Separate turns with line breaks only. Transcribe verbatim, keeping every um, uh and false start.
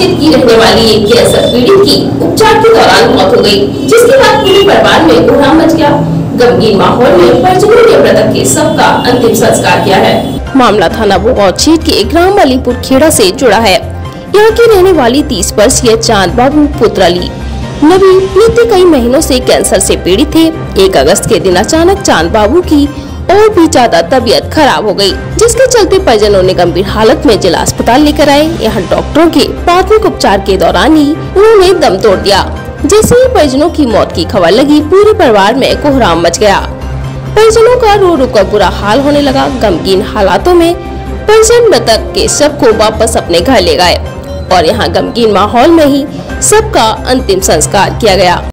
Orchid की रहने वाली एक कैंसर पीड़ित की उपचार के दौरान मौत हो गई, जिसके बाद पूरे परिवार में कोहराम मच गया। गमगीन माहौल में परिजनों ने मृतक के शव का अंतिम संस्कार किया है। मामला थाना ऑर्चिड के ग्राम अलीपुर खेड़ा से जुड़ा है। यहाँ की रहने वाली तीस वर्षीय चांद बाबू पुत्र अली नबी बीते कई महीनों से कैंसर से पीड़ित थे। एक अगस्त के दिन अचानक चांद बाबू की और भी ज्यादा तबीयत खराब हो गई, जिसके चलते परिजनों ने गंभीर हालत में जिला अस्पताल लेकर आए। यहाँ डॉक्टरों के प्राथमिक उपचार के दौरान ही उन्होंने दम तोड़ दिया। जैसे ही परिजनों की मौत की खबर लगी, पूरे परिवार में कोहराम मच गया। परिजनों का रो रो कर बुरा हाल होने लगा। गमगीन हालातों में परिजन मृतक के शव को वापस अपने घर ले गए और यहाँ गमगीन माहौल में ही सबका अंतिम संस्कार किया गया।